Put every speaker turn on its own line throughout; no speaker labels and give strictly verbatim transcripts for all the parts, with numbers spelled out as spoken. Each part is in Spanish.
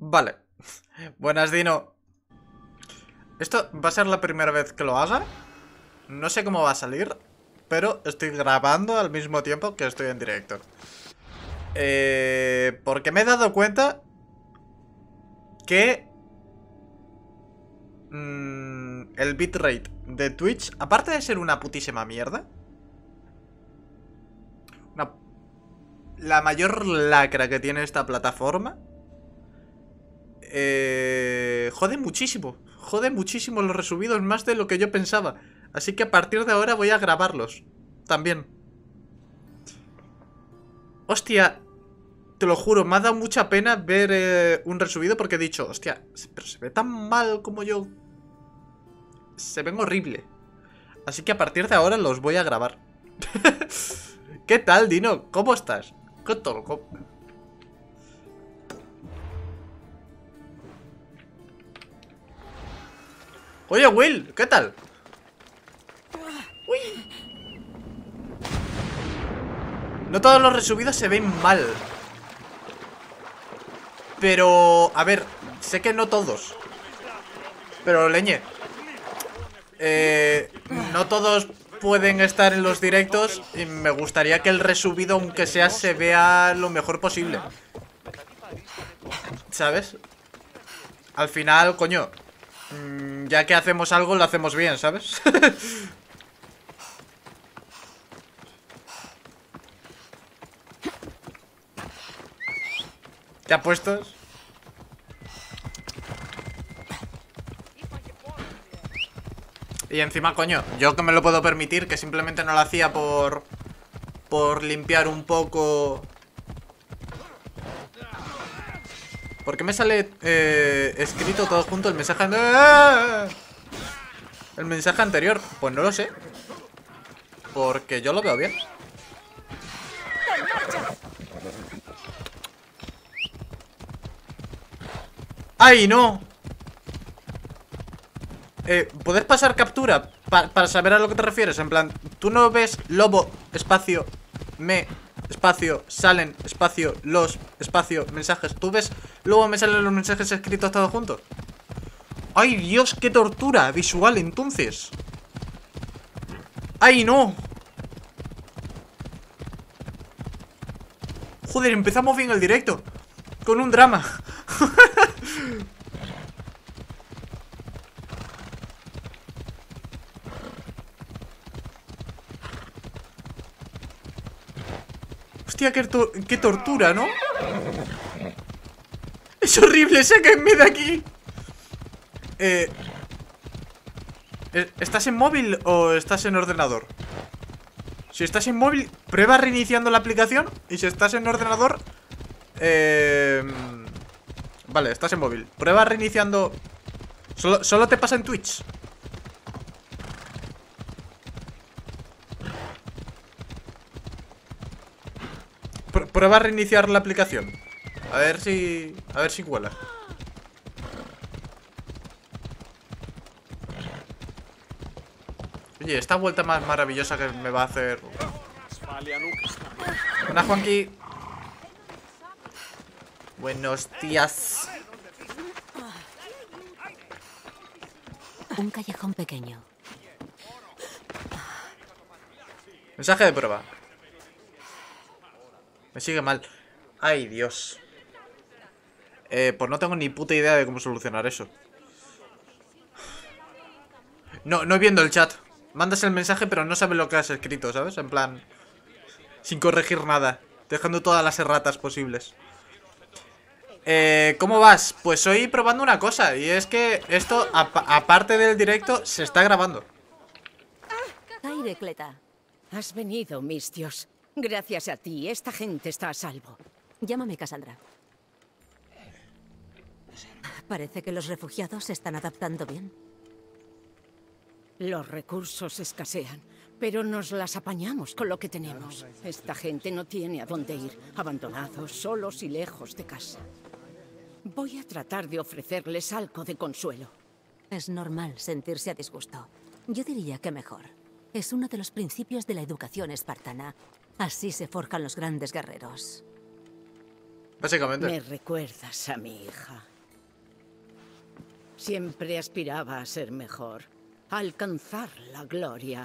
Vale. Buenas, Dino. Esto va a ser la primera vez que lo haga. No sé cómo va a salir, pero estoy grabando al mismo tiempo que estoy en directo. Eh, porque me he dado cuenta que mmm, el bitrate de Twitch, aparte de ser una putísima mierda, una, la mayor lacra que tiene esta plataforma, eh, jode muchísimo. Jode muchísimo los resubidos, más de lo que yo pensaba. Así que a partir de ahora voy a grabarlos también. Hostia, te lo juro, me ha dado mucha pena ver eh, un resubido porque he dicho, hostia, pero se ve tan mal como yo. Se ven horrible. Así que a partir de ahora los voy a grabar. ¿Qué tal, Dino? ¿Cómo estás? ¿Qué tal? ¿Cómo? Oye, Will, ¿qué tal? Uy. No todos los resubidos se ven mal. Pero, a ver, sé que no todos. Pero, leñe, eh, no todos pueden estar en los directos. Y me gustaría que el resubido, aunque sea, se vea lo mejor posible. ¿Sabes? Al final, coño, mmm, ya que hacemos algo, lo hacemos bien, ¿sabes? ¿Te apuestas? Y encima, coño, yo que me lo puedo permitir, que simplemente no lo hacía por... Por limpiar un poco... ¿Por qué me sale eh, escrito todo junto el mensaje? El mensaje anterior, pues no lo sé. Porque yo lo veo bien. ¡Ay, no! Eh, ¿puedes pasar captura? Pa para saber a lo que te refieres. En plan, tú no ves lobo, espacio, me, espacio, salen, espacio, los, espacio, mensajes. ¿Tú ves lobo, me salen los mensajes escritos todos juntos? ¡Ay, Dios! ¡Qué tortura visual entonces! ¡Ay, no! Joder, empezamos bien el directo. Con un drama. Hostia, qué, to qué tortura, ¿no? Es horrible, sáquenme de aquí. Eh, ¿Estás en móvil o estás en ordenador? Si estás en móvil, prueba reiniciando la aplicación. Y si estás en ordenador, eh, vale, estás en móvil. Prueba reiniciando. Solo, solo te pasa en Twitch. Pr Prueba a reiniciar la aplicación. A ver si... A ver si cuela. Oye, esta vuelta más maravillosa que me va a hacer... Hola, Juanqui. Buenos días.
Un callejón pequeño.
Mensaje de prueba. Me sigue mal. Ay, Dios. Eh, pues no tengo ni puta idea de cómo solucionar eso. No, no viendo el chat. Mandas el mensaje pero no sabes lo que has escrito, ¿sabes? En plan, sin corregir nada, dejando todas las erratas posibles. Eh, ¿cómo vas? Pues hoy probando una cosa. Y es que esto, aparte del directo, se está grabando.
Aire, Cleta.
Has venido, Mistios. Gracias a ti, esta gente está a salvo.
Llámame Cassandra. Parece que los refugiados se están adaptando bien.
Los recursos escasean, pero nos las apañamos con lo que tenemos. Esta gente no tiene a dónde ir, abandonados, solos y lejos de casa. Voy a tratar de ofrecerles algo de consuelo.
Es normal sentirse a disgusto. Yo diría que mejor. Es uno de los principios de la educación espartana. Así se forjan los grandes guerreros.
Básicamente.
Me recuerdas a mi hija. Siempre aspiraba a ser mejor, a alcanzar la gloria.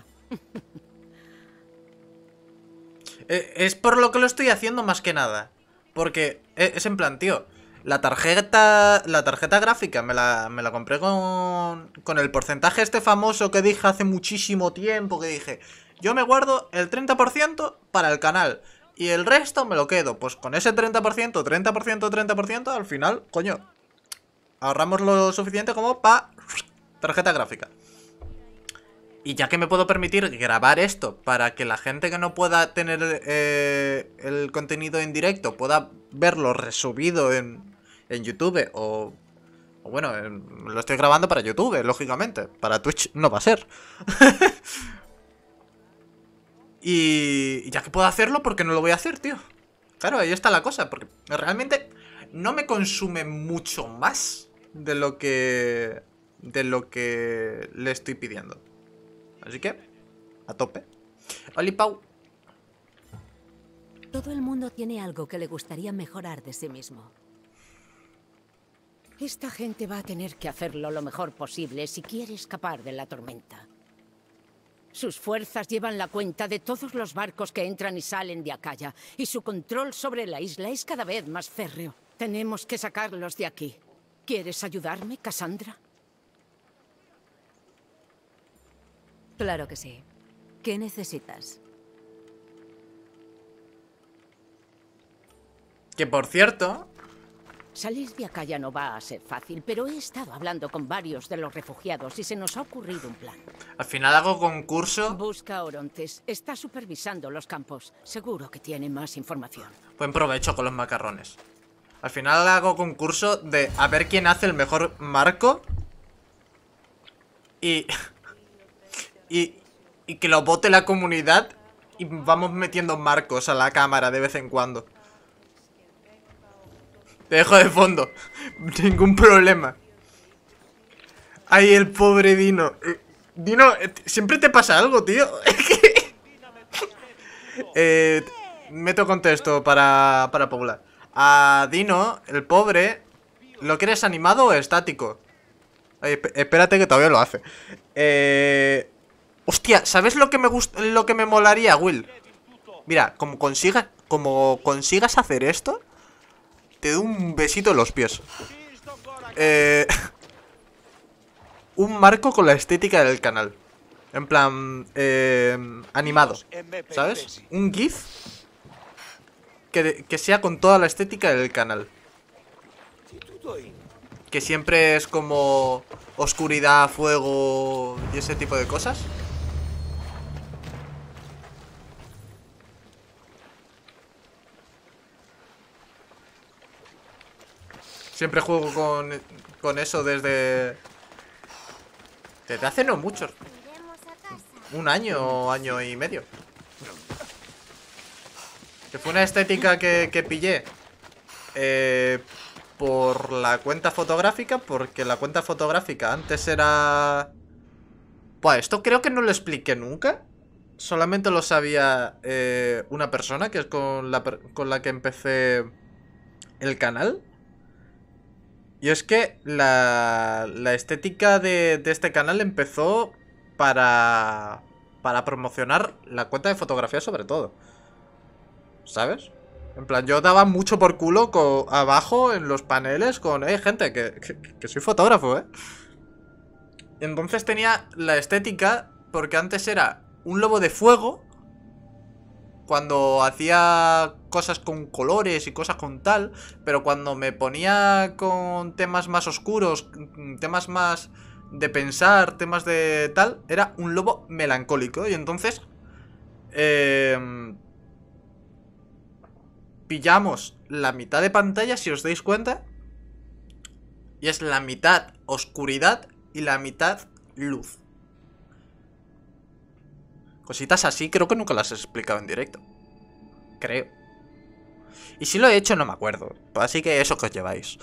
Es por lo que lo estoy haciendo más que nada. Porque es en plan, tío, la tarjeta la tarjeta gráfica me la, me la compré con, con el porcentaje este famoso que dije hace muchísimo tiempo. Que dije, yo me guardo el treinta por ciento para el canal y el resto me lo quedo. Pues con ese treinta por ciento, treinta por ciento, treinta por ciento, al final, coño, ahorramos lo suficiente como para tarjeta gráfica. Y ya que me puedo permitir grabar esto para que la gente que no pueda tener eh, el contenido en directo pueda verlo resubido en, en YouTube o, o bueno, en, lo estoy grabando para YouTube, lógicamente. Para Twitch no va a ser. Y ya que puedo hacerlo, ¿por qué no lo voy a hacer, tío? Claro, ahí está la cosa, porque realmente no me consume mucho más de lo que, de lo que le estoy pidiendo. Así que, a tope. Oli, Pau.
Todo el mundo tiene algo que le gustaría mejorar de sí mismo.
Esta gente va a tener que hacerlo lo mejor posible si quiere escapar de la tormenta. Sus fuerzas llevan la cuenta de todos los barcos que entran y salen de Akaya, y su control sobre la isla es cada vez más férreo. Tenemos que sacarlos de aquí. ¿Quieres ayudarme, Cassandra?
Claro que sí. ¿Qué necesitas?
Que por cierto...
Salir de Akaya no va a ser fácil, pero he estado hablando con varios de los refugiados y se nos ha ocurrido un plan.
Al final hago concurso.
Busca a Orontes. Está supervisando los campos. Seguro que tiene más información.
Buen provecho con los macarrones. Al final hago concurso de a ver quién hace el mejor marco. Y... y, y que lo vote la comunidad. Y vamos metiendo marcos a la cámara de vez en cuando. Te dejo de fondo. Ningún problema. Ay, el pobre Dino. Eh, Dino, eh, siempre te pasa algo, tío. eh, meto contexto para, para poblar. A Dino, el pobre, ¿lo quieres animado o estático? Ay, espérate que todavía lo hace. Eh... Hostia, ¿sabes lo que me gusta, lo que me molaría, Will? Mira, como consigas, como consigas hacer esto, te doy un besito en los pies. Eh, un marco con la estética del canal. En plan, eh, animado, ¿sabes? Un GIF que, que sea con toda la estética del canal. Que siempre es como oscuridad, fuego y ese tipo de cosas. Siempre juego con, con eso desde... Desde hace no mucho. Un año o año y medio. Que fue una estética que, que pillé eh, por la cuenta fotográfica. Porque la cuenta fotográfica antes era... Buah, esto creo que no lo expliqué nunca. Solamente lo sabía eh, una persona, que es con la, con la que empecé el canal. Y es que la, la estética de, de este canal empezó para, para promocionar la cuenta de fotografía sobre todo. ¿Sabes? En plan, yo daba mucho por culo con, abajo en los paneles con, eh, gente, que, que, que soy fotógrafo, eh. Entonces tenía la estética, porque antes era un lobo de fuego, cuando hacía cosas con colores y cosas con tal, pero cuando me ponía con temas más oscuros, temas más de pensar, temas de tal, era un lobo melancólico. Y entonces eh, pillamos la mitad de pantalla, si os dais cuenta, y es la mitad oscuridad y la mitad luz. Cositas así creo que nunca las he explicado en directo. Creo. Y si lo he hecho no me acuerdo. Así que eso que os lleváis.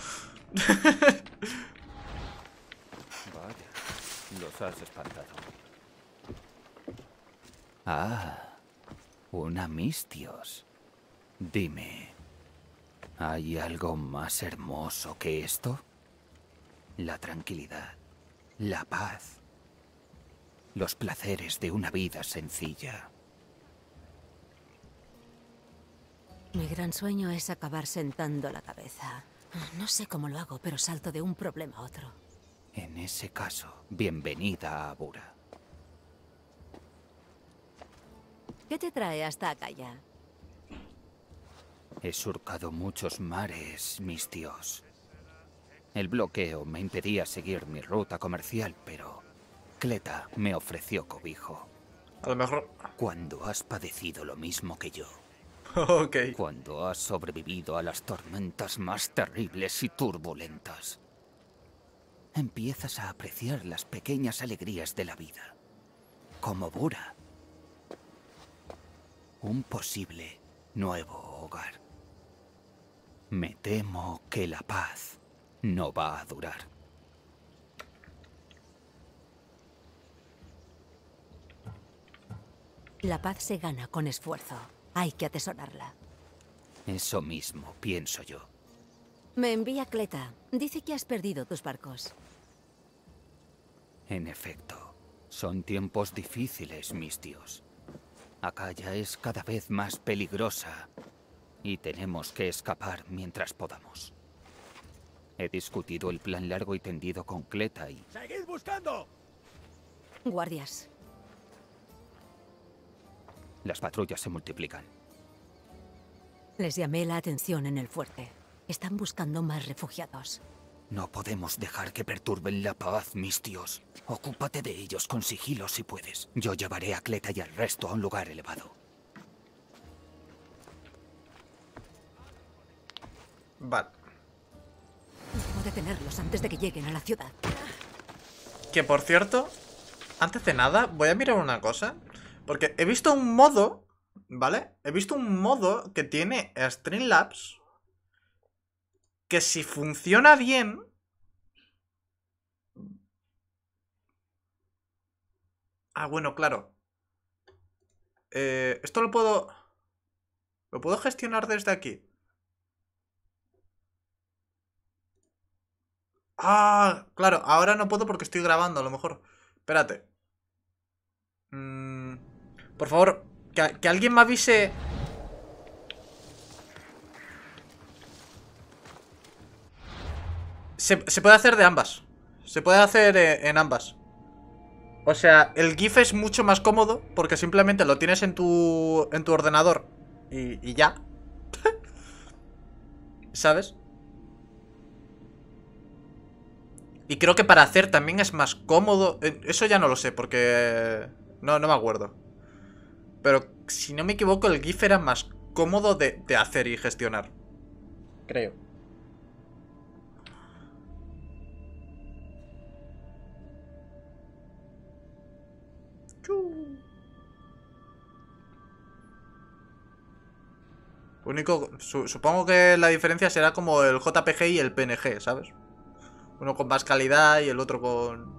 Vaya, los has espantado. Ah, una Mistios. Dime, ¿hay algo más hermoso que esto? La tranquilidad, la paz, los placeres de una vida sencilla.
Mi gran sueño es acabar sentando la cabeza. No sé cómo lo hago, pero salto de un problema a otro.
En ese caso, bienvenida a Abura.
¿Qué te trae hasta acá ya?
He surcado muchos mares, Misthios. El bloqueo me impedía seguir mi ruta comercial, pero Cleta me ofreció cobijo.
A lo mejor...
Cuando has padecido lo mismo que yo.
Ok.
Cuando has sobrevivido a las tormentas más terribles y turbulentas, empiezas a apreciar las pequeñas alegrías de la vida. Como Bura. Un posible nuevo hogar. Me temo que la paz no va a durar.
La paz se gana con esfuerzo. Hay que atesorarla.
Eso mismo pienso yo.
Me envía Cleta. Dice que has perdido tus barcos.
En efecto, son tiempos difíciles, Misthios. Akaya es cada vez más peligrosa y tenemos que escapar mientras podamos. He discutido el plan largo y tendido con Cleta y...
¡Seguid buscando!
Guardias.
Las patrullas se multiplican.
Les llamé la atención en el fuerte. Están buscando más refugiados.
No podemos dejar que perturben la paz, Misthios. Ocúpate de ellos con sigilo si puedes. Yo llevaré a Cleta y al resto a un lugar elevado.
Vale.
Debo detenerlos antes de que lleguen a la ciudad.
Que por cierto, antes de nada, voy a mirar una cosa. Porque he visto un modo, ¿vale? He visto un modo que tiene Streamlabs que si funciona bien... Ah, bueno, claro. Eh, esto lo puedo... ¿Lo puedo gestionar desde aquí? Ah, claro, ahora no puedo porque estoy grabando, a lo mejor. Espérate. Mm, por favor, que, que alguien me avise. Se, se puede hacer de ambas. Se puede hacer eh, en ambas. O sea, el GIF es mucho más cómodo porque simplemente lo tienes en tu, en tu ordenador y, y ya. ¿Sabes? Y creo que para hacer también es más cómodo. Eso ya no lo sé porque... No, no me acuerdo. Pero si no me equivoco, el GIF era más cómodo de, de hacer y gestionar. Creo. Único, su, supongo que la diferencia será como el J P G y el P N G, ¿sabes? Uno con más calidad y el otro con...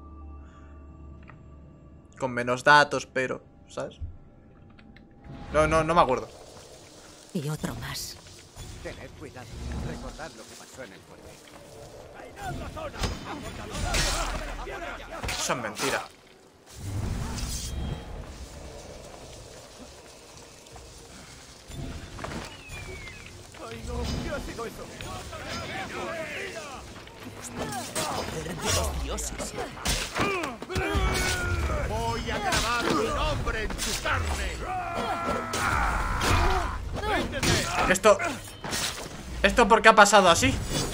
Con menos datos, pero... ¿Sabes? No, no, no me acuerdo.
Y otro más.
Tened cuidado. Recordad lo que pasó en el puente.
Eso es mentira.
¡Ay, no! ¿Qué ha sido eso? ¡Voy a grabar mi nombre en tu carne!
Esto... ¿Esto por qué ha pasado así?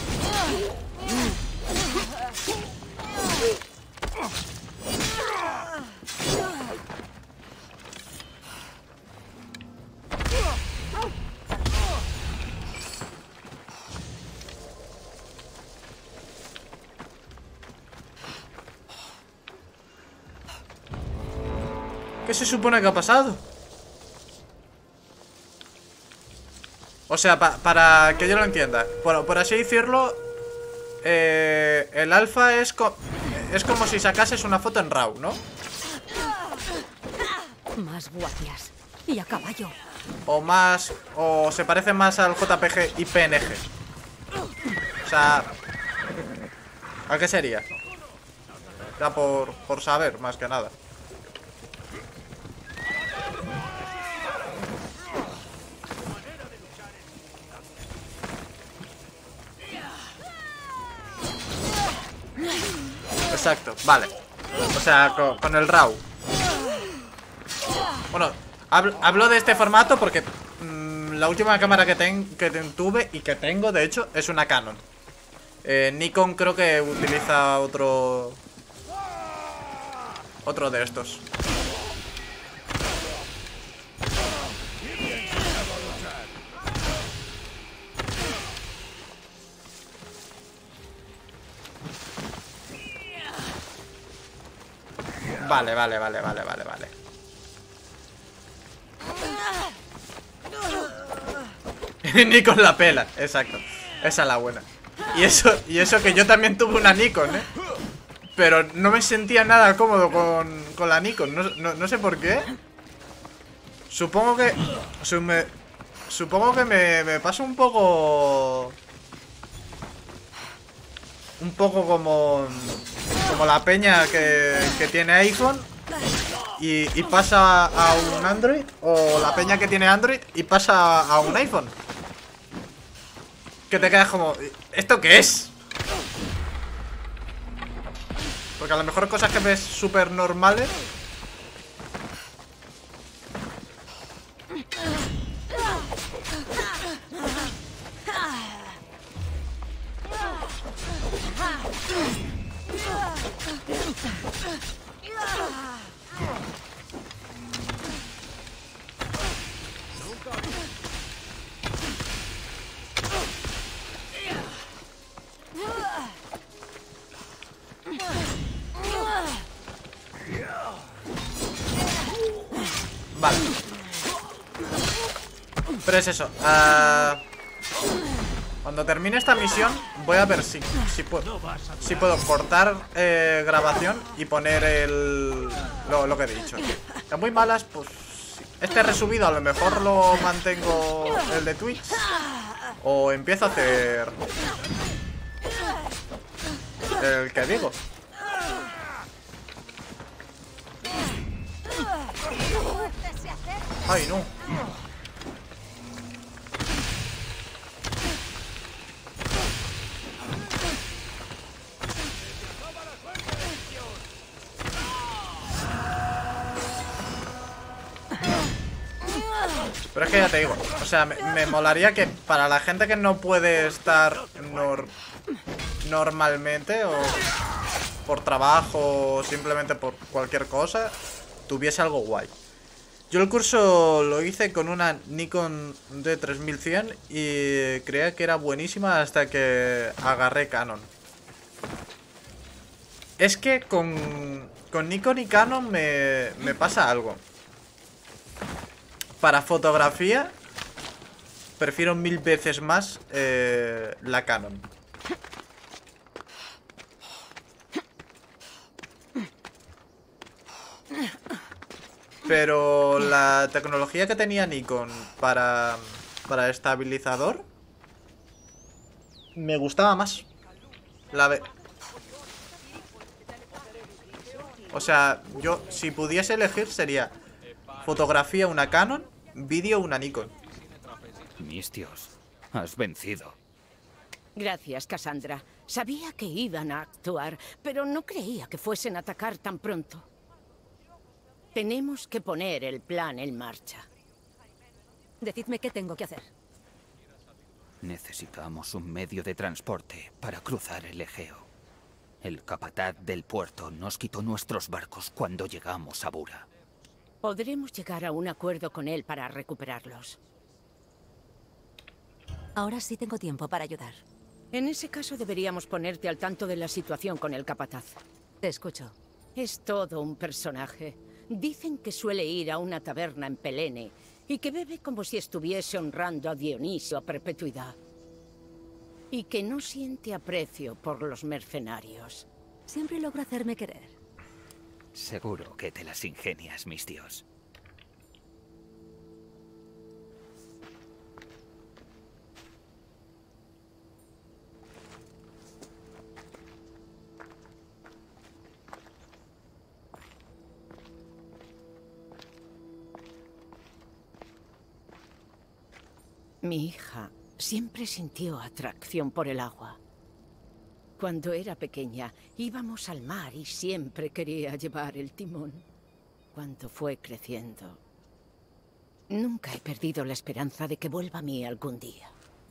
¿Qué se supone que ha pasado? O sea, pa para que yo lo entienda. Por, por así decirlo, eh, el alfa es, co es como si sacases una foto en RAW, ¿no?
Más guardias. Y a caballo.
O más... O se parece más al J P G y P N G. O sea... ¿A qué sería? Ya por, por saber, más que nada. Exacto, vale. O sea, con, con el RAW. Bueno, hablo, hablo de este formato porque mmm, la última cámara que, ten, que ten, tuve y que tengo, de hecho, es una Canon. eh, Nikon creo que utiliza otro Otro de estos. Vale, vale, vale, vale, vale, vale. Nikon la pela, exacto. Esa es la buena. Y eso, y eso que yo también tuve una Nikon, ¿eh? Pero no me sentía nada cómodo con, con la Nikon. No, no, no sé por qué. Supongo que... Su, me, supongo que me, me pasa un poco... Un poco como... Como la peña que, que tiene iPhone y, y pasa a un Android. O la peña que tiene Android y pasa a un iPhone. Que te quedas como... ¿Esto qué es? Porque a lo mejor cosas que ves súper normales. Vale. Pero es eso. uh, Cuando termine esta misión voy a ver si, si, puedo, si puedo cortar eh, grabación y poner el lo, lo que he dicho. Están muy malas, pues sí. Este resubido a lo mejor lo mantengo el de Twitch. O empiezo a hacer el que digo. Ay, no. Pero es que ya te digo, o sea, me, me molaría que para la gente que no puede estar nor normalmente o por trabajo o simplemente por cualquier cosa, tuviese algo guay. Yo el curso lo hice con una Nikon D tres mil cien y creía que era buenísima hasta que agarré Canon. Es que con, con Nikon y Canon me, me pasa algo. Para fotografía prefiero mil veces más eh, la Canon. Pero la tecnología que tenía Nikon para, para estabilizador me gustaba más. La ve... O sea, yo si pudiese elegir sería fotografía una Canon, vídeo una Nikon.
Mistios, has vencido.
Gracias, Cassandra. Sabía que iban a actuar, pero no creía que fuesen a atacar tan pronto. Tenemos que poner el plan en marcha.
Decidme qué tengo que hacer.
Necesitamos un medio de transporte para cruzar el Egeo. El capataz del puerto nos quitó nuestros barcos cuando llegamos a Bura.
Podremos llegar a un acuerdo con él para recuperarlos.
Ahora sí tengo tiempo para ayudar.
En ese caso deberíamos ponerte al tanto de la situación con el capataz.
Te escucho.
Es todo un personaje. Dicen que suele ir a una taberna en Pelene y que bebe como si estuviese honrando a Dionisio a perpetuidad. Y que no siente aprecio por los mercenarios.
Siempre logro hacerme querer.
Seguro que te las ingenias, Mistios.
Mi hija siempre sintió atracción por el agua. Cuando era pequeña, íbamos al mar y siempre quería llevar el timón. Cuando fue creciendo, nunca he perdido la esperanza de que vuelva a mí algún día.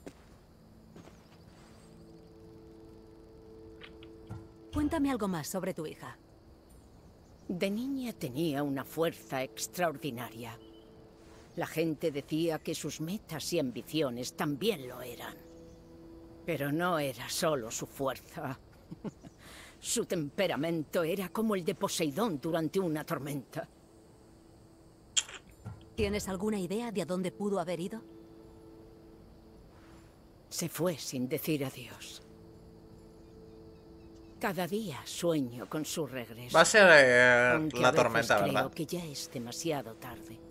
Cuéntame algo más sobre tu hija.
De niña tenía una fuerza extraordinaria. La gente decía que sus metas y ambiciones también lo eran. Pero no era solo su fuerza. Su temperamento era como el de Poseidón durante una tormenta.
¿Tienes alguna idea de a dónde pudo haber ido?
Se fue sin decir adiós. Cada día sueño con su regreso.
Va a ser eh,
Aunque
la
a veces
tormenta,
creo
¿verdad?
que ya es demasiado tarde.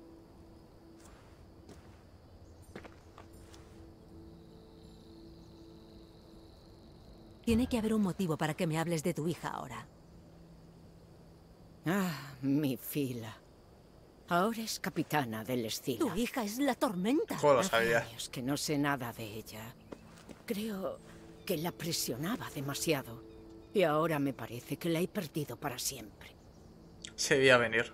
Tiene que haber un motivo para que me hables de tu hija ahora.
Ah, mi Fila. Ahora es capitana del Escila.
Tu hija es la tormenta.
Joder, lo
Hace
sabía.
años que no sé nada de ella. Creo que la presionaba demasiado. Y ahora me parece que la he perdido para siempre.
Se veía venir.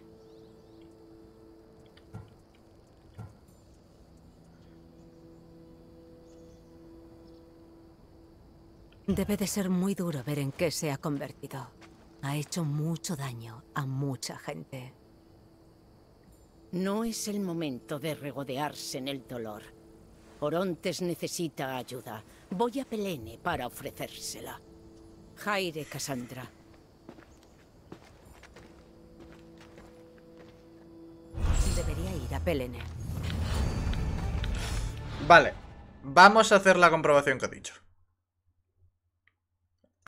Debe de ser muy duro ver en qué se ha convertido. Ha hecho mucho daño a mucha gente.
No es el momento de regodearse en el dolor. Orontes necesita ayuda. Voy a Pelene para ofrecérsela. Jaire, Cassandra.
Debería ir a Pelene.
Vale. Vamos a hacer la comprobación que he dicho.